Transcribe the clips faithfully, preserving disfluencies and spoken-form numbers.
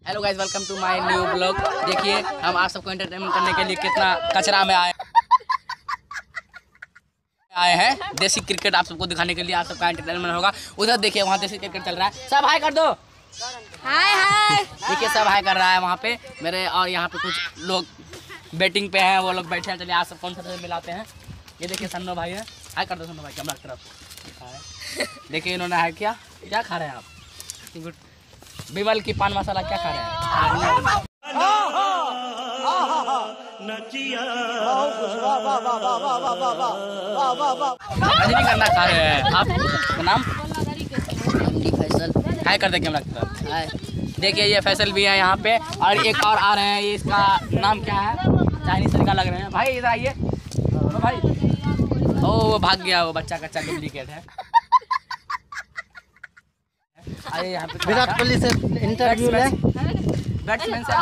Hello guys, welcome to my new blog. देखिए हम आप सबको एंटरटेनमेंट करने के लिए कितना कचरा में आए आए हैं। देसी क्रिकेट आप सबको दिखाने के लिए आप सबका एंटरटेनमेंट होगा। उधर देखिए वहाँ देसी क्रिकेट चल रहा है। सब हाय कर दो। हाय हाय। देखिए सब हाय कर रहा है वहाँ पे मेरे, और यहाँ पे कुछ लोग बैटिंग पे हैं, वो लोग बैठे हैं। चलिए आप सब कौन सा मिलाते हैं। ये देखिए सन्नो भाई है, हाय कर दो सन्नो भाई कैमरा की तरफ। देखिए इन्होंने हाय किया। क्या खा रहे हैं आप? बिमल की पान मसाला क्या खा रहे हैं? रजनीगंधा खा रहे हैं। आप नाम फैसल, हाय कर दे कैमरा की तरफ। हाय। देखिए ये फैसल भी है यहाँ पे, और एक और आ रहे हैं। ये इसका नाम क्या है? चाइनीज तरीका लग रहे हैं। भाई इधर आइए भाई। ओ वो भाग गया, वो बच्चा कच्चा डुप्लीकेट है। अरे यहाँ पे विराट कोहली से इंटरव्यू ले। बैट्समैन से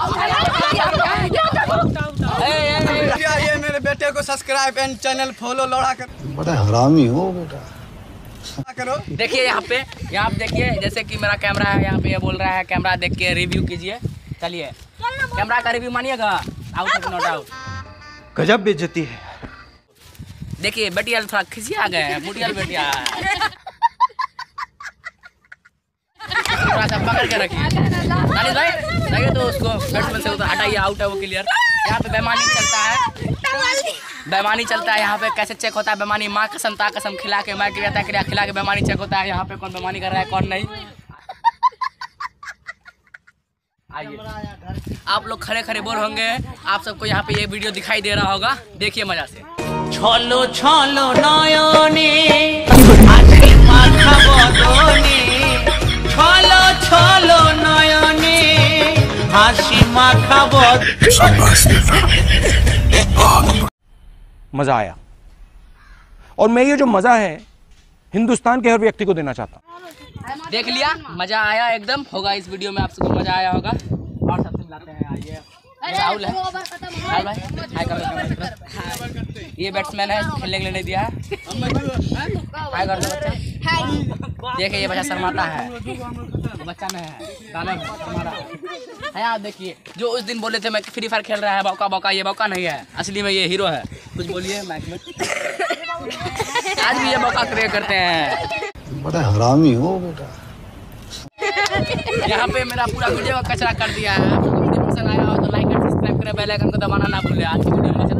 ये मेरे बेटे को सब्सक्राइब एंड चैनल फॉलो लौड़ा कर। बड़ा हरामी हो बेटा। करो। देखिए यहाँ पे यहाँ पे देखिए, जैसे कि मेरा कैमरा है यहाँ पे, ये बोल रहा है कैमरा देख के रिव्यू कीजिए। चलिए कैमरा का रिव्यू मानिएगा। आउट है नॉट आउट? गजब बेइज्जती है। देखिए बेटिया थोड़ा खिसिया गए हैं, मुटियाल बेटिया थोड़ा सा पकड़ के रखिए। नानी भाई देखिए तो उसको बैट्समैन से उधर हटाइए। आउट है वो, क्लियर। यहाँ पे बेईमानी चलता है, बेईमानी चलता है यहाँ पे। कैसे चेक होता है बेईमानी? माँ कसम ता कसम खिला के मैं क्रिया क्रिया खिला के बेईमानी चेक होता है यहाँ पे। कौन बेईमानी कर रहा है कौन नहीं। आइए आप लोग खड़े खड़े बोल होंगे, आप सबको यहाँ पे ये वीडियो दिखाई दे रहा होगा। देखिए मजा से। छलो छलो नयने आखि माखा बदने, छलो छलो नयने हासि माखा बदने। मजा आया, और मैं ये जो मजा है हिंदुस्तान के हर व्यक्ति को देना चाहता हूँ। देख लिया, मजा आया एकदम होगा। इस वीडियो में आप सबको मजा आया होगा। और सबसे मिलाते हैं। आइए राहुल है, राहुल भाई हाय कर दो। ये बैट्समैन है, खेलने के लिए नहीं दिया है। हाय कर दो बच्चा। देखिए ये बच्चा शर्माता है, बच्चा में है दाना हमारा है। आप देखिए जो उस दिन बोले थे मैं फ्री फायर खेल रहा है, बौका बौका, ये बौका नहीं है, असली में ये हीरो है। कुछ बोलिए माइक में। आज भी ये मौका क्रिएट करते हैं। बड़ा हरामी हो बेटा। यहाँ पे मेरा पूरा वीडियो का कचरा कर दिया है। वीडियो पसंद आया हो तो लाइक और सब्सक्राइब करें, बेल आइकन को दबाना ना भूलें। आज की वीडियो में